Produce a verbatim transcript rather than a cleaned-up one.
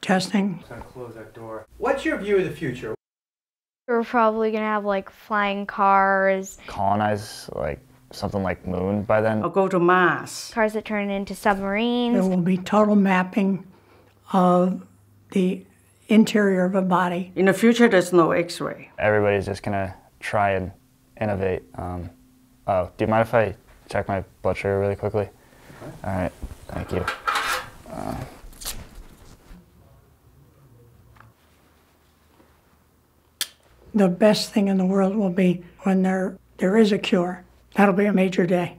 testing. I'm gonna close that door. What's your view of the future? We're probably gonna have like flying cars. Colonize like something like moon by then. Or go to Mars. Cars that turn into submarines. There will be total mapping of the interior of a body. In the future, there's no X-ray. Everybody's just gonna try and innovate. Um, oh, do you mind if I check my blood sugar really quickly? Okay. All right, thank you. Uh, The best thing in the world will be when there, there is a cure. That'll be a major day.